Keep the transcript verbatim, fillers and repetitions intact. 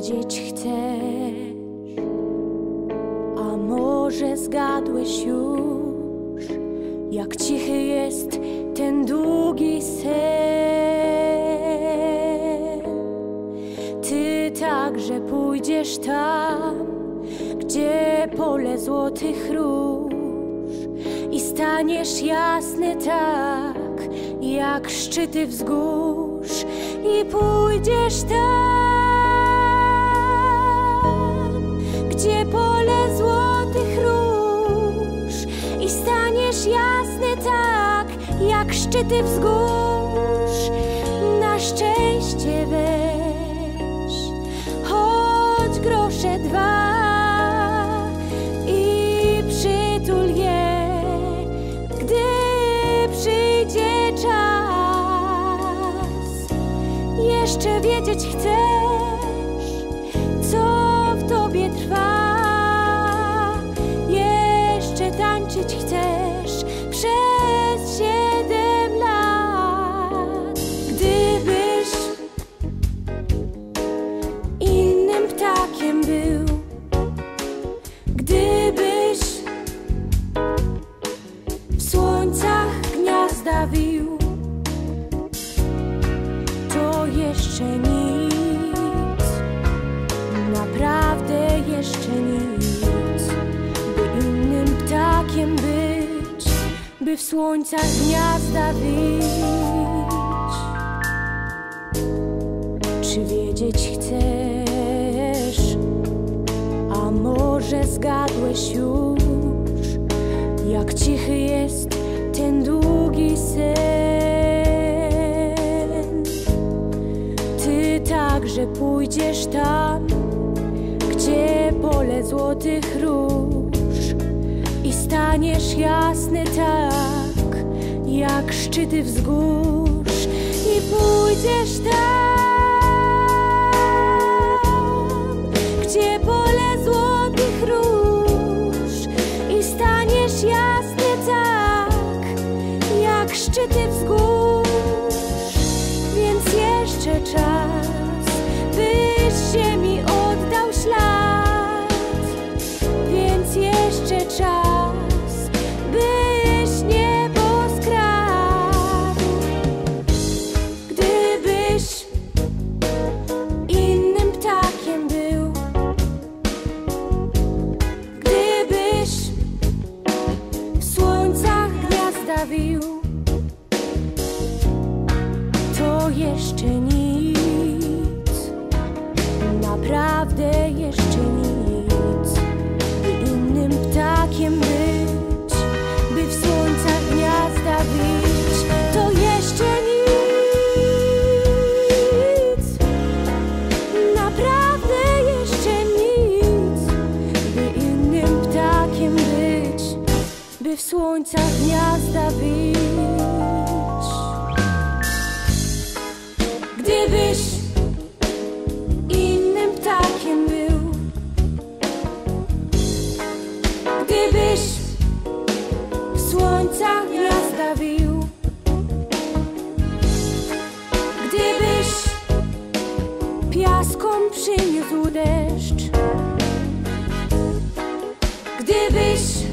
wiedzieć chcesz, a może zgadłeś już, jak cichy jest ten długi sen. Ty także pójdziesz tam, gdzie pole złotych róż, i staniesz jasny tak, jak szczyty wzgórz, i pójdziesz tam, gdzie pole złotych róż, i staniesz jasny tak, jak szczyty wzgórz. Na szczęście weź choć grosze dwa i przytul je, gdy przyjdzie czas. Jeszcze wiedzieć chcesz, co w tobie trwa, jeszcze tańczyć chcesz przez siedem lat. Gdybyś innym ptakiem był, gdybyś w słońcach gniazda wił, to jeszcze nic, naprawdę jeszcze nic, by innym ptakiem być, by w słońcach gniazda wić. Czy wiedzieć chcesz, a może zgadłeś już, jak cichy jest ten długi sen. Ty także pójdziesz tam, gdzie pole złotych róż, i staniesz jasny tak, jak szczyty wzgórz, i pójdziesz tam, gdzie pole złotych róż, i staniesz jasny tak, jak szczyty wzgórz. Więc jeszcze czas, byś ziemi oddał ślad, więc jeszcze czas, byś niebo skradł. Gdybyś innym ptakiem był, gdybyś w słońcach gniazda wił, to jeszcze nic, naprawdę jeszcze nic, by innym ptakiem być, by w słońcach gniazda wić, to jeszcze nic, naprawdę jeszcze nic, by innym ptakiem być, by w słońcach gniazda wić. Gdybyś innym ptakiem był, gdybyś w słońcach gniazda wił, gdybyś piaskom przyniósł deszcz, gdybyś